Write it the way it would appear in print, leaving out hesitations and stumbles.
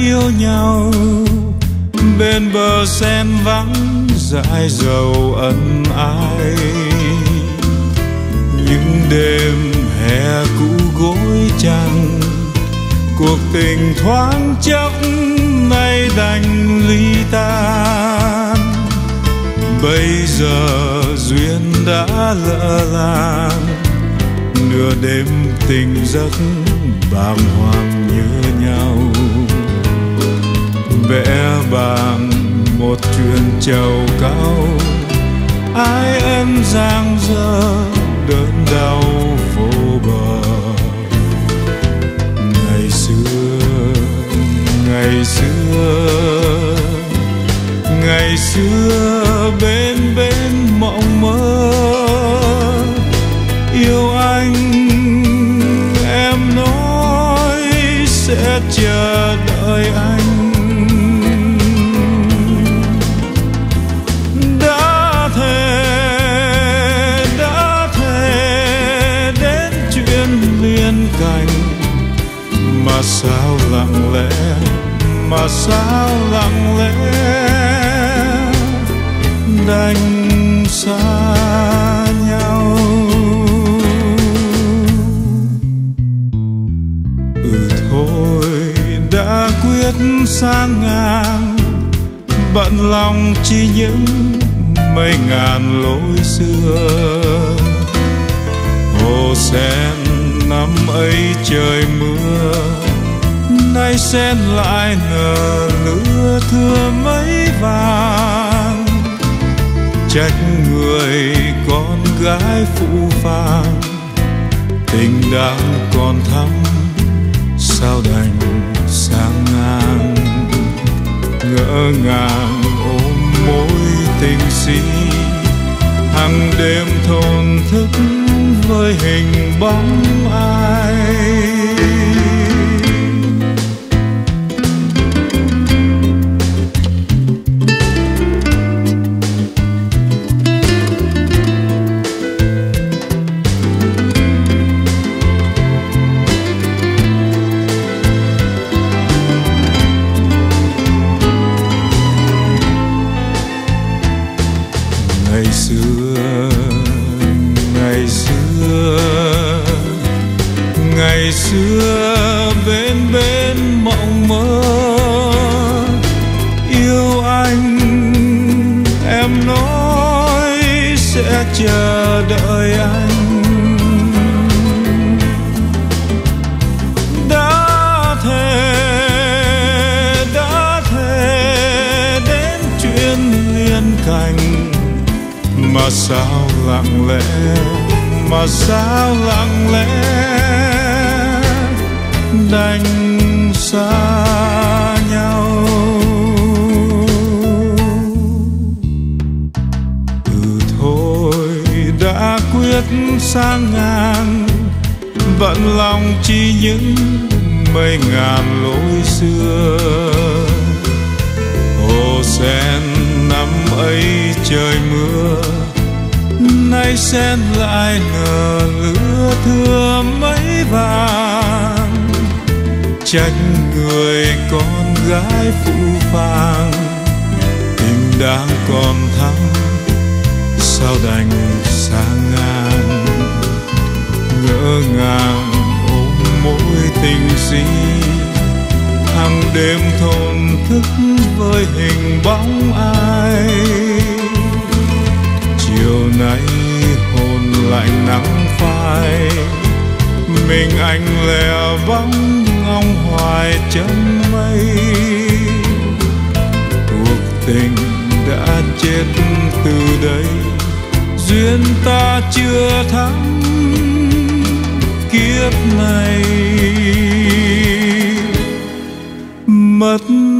yêu nhau, bên bờ sen vắng dãi dầu ân ái. Những đêm hè cũ gối chăn, cuộc tình thoáng chốc nay đành ly tan. Bây giờ duyên đã lỡ làng, nửa đêm tình giấc bàng hoàng nhớ nhau. Vẽ bằng một chuyện trầu cao, ai ân giang dở đớn đau vô bờ. Ngày xưa, ngày xưa, ngày xưa bên bên mộng mơ, yêu anh em nói sẽ chờ đợi anh. Đã thề đến chuyện liên cành, mà sao lặng lẽ, mà sao lặng lẽ đành xa nhau. Thôi đã quyết sang ngang, bận lòng chi những mấy ngàn lối xưa. Hồ sen năm ấy trời mưa, nay sen lại nở lửa thưa mấy vàng. Trách người con gái phũ phàng, tình đang còn thắm sao đành sang ngang. Ngỡ ngàng ôm mối tình si, hàng đêm thổn thức với hình bóng ai. Ngày xưa, ngày xưa, ngày xưa bên bên mộng mơ, yêu anh em nói sẽ chờ đợi anh. Đã thề đến chuyện liên cành, mà sao lặng lẽ, mà sao lặng lẽ đành xa nhau. Thôi đã quyết sang ngang, bận lòng chi những mấy ngàn lối xưa. Hồ sen năm ấy trời mưa, nay sen lại nở lửa thưa mấy vàng. Trách người con gái phũ phàng, tình đang còn thắm sao đành sang ngang. Ngỡ ngàng ôm mối tình si, hàng đêm thổn thức với hình bóng ai. Chiều nay hồn lạnh nắng phai, mình anh lẻ vắng ngóng hoài chân mây. Cuộc tình đã chết từ đây, duyên ta chưa thắm kiếp này. Mất